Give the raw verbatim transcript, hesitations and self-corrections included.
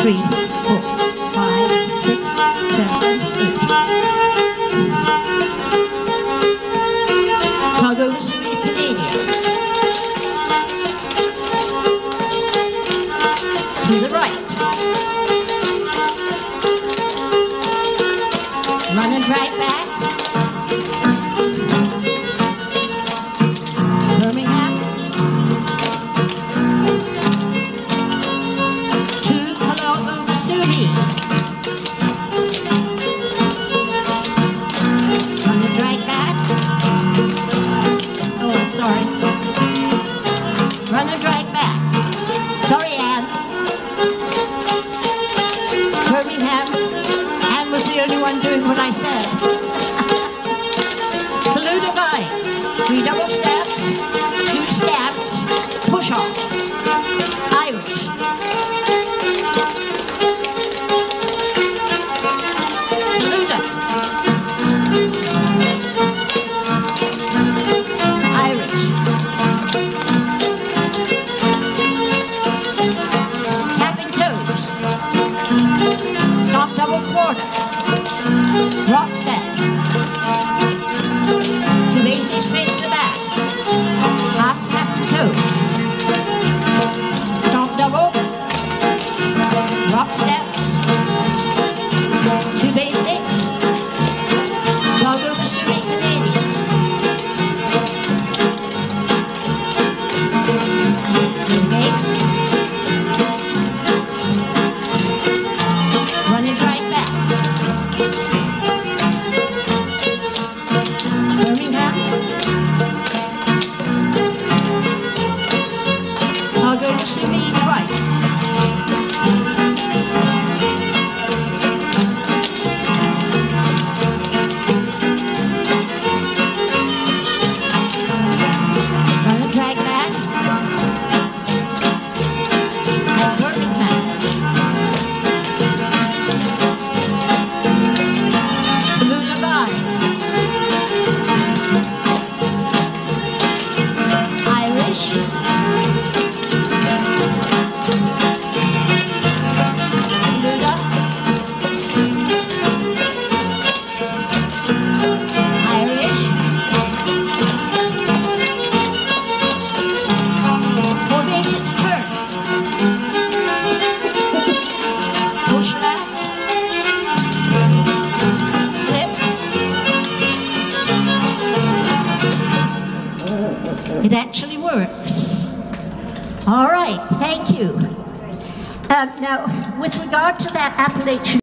three, four, five, six, seven, eight. Cargo Sweet Canadian. To the right. Run and drag back. Birmingham. To Cologne, Missouri. Run and drag back. Oh, I'm sorry. Run and drag back. Sorry, Anne. Birmingham. Anne was the only one doing what I said. Salute Divine. Three double steps, two steps, push off. Irish. Saluta. Irish. Tapping toes. Stop double quarter. Rock step. Two bases face the back. Half tap and toes. Stop double. Rock steps. Two basics. Cargo Missouri Canadian. Okay. Run it right back. Birmingham. Cargo Missouri twice. Run and drag back. And Birmingham. Salute Divine. Irish. Saluda. Irish. Four basics turn. Push left. Slip. It actually works. All right, thank you. Um, now, with regard to that Appalachian